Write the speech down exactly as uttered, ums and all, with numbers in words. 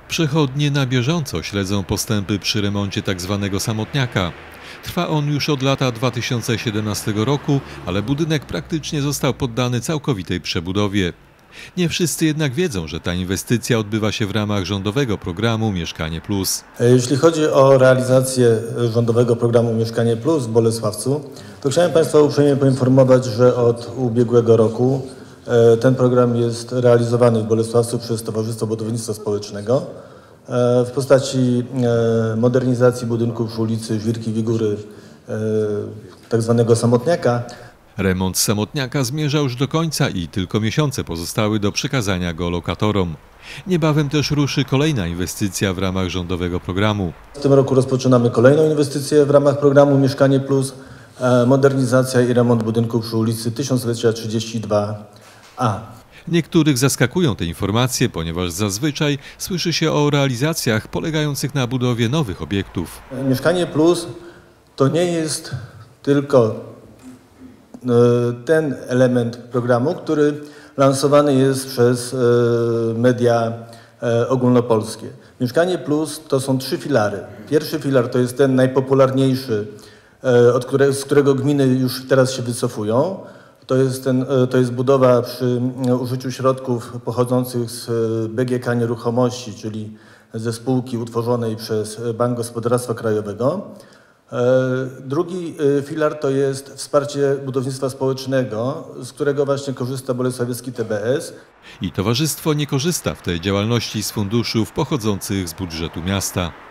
Przechodnie na bieżąco śledzą postępy przy remoncie tzw. samotniaka. Trwa on już od lata dwa tysiące siedemnastego roku, ale budynek praktycznie został poddany całkowitej przebudowie. Nie wszyscy jednak wiedzą, że ta inwestycja odbywa się w ramach rządowego programu Mieszkanie Plus. Jeśli chodzi o realizację rządowego programu Mieszkanie Plus w Bolesławcu, to chciałem Państwa uprzejmie poinformować, że od ubiegłego roku ten program jest realizowany w Bolesławcu przez Towarzystwo Budownictwa Społecznego w postaci modernizacji budynków przy ulicy Żwirki Wigury, tak zwanego samotniaka. Remont samotniaka zmierza już do końca i tylko miesiące pozostały do przekazania go lokatorom. Niebawem też ruszy kolejna inwestycja w ramach rządowego programu. W tym roku rozpoczynamy kolejną inwestycję w ramach programu Mieszkanie Plus, modernizacja i remont budynku przy ulicy Tysiąclecia trzydzieści dwa A. Niektórych zaskakują te informacje, ponieważ zazwyczaj słyszy się o realizacjach polegających na budowie nowych obiektów. Mieszkanie Plus to nie jest tylko ten element programu, który lansowany jest przez media ogólnopolskie. Mieszkanie Plus to są trzy filary. Pierwszy filar to jest ten najpopularniejszy, od którego, z którego gminy już teraz się wycofują. To jest, ten, to jest budowa przy użyciu środków pochodzących z B G K Nieruchomości, czyli ze spółki utworzonej przez Bank Gospodarstwa Krajowego. Drugi filar to jest wsparcie budownictwa społecznego, z którego właśnie korzysta Bolesławiecki T B S. I towarzystwo nie korzysta w tej działalności z funduszów pochodzących z budżetu miasta.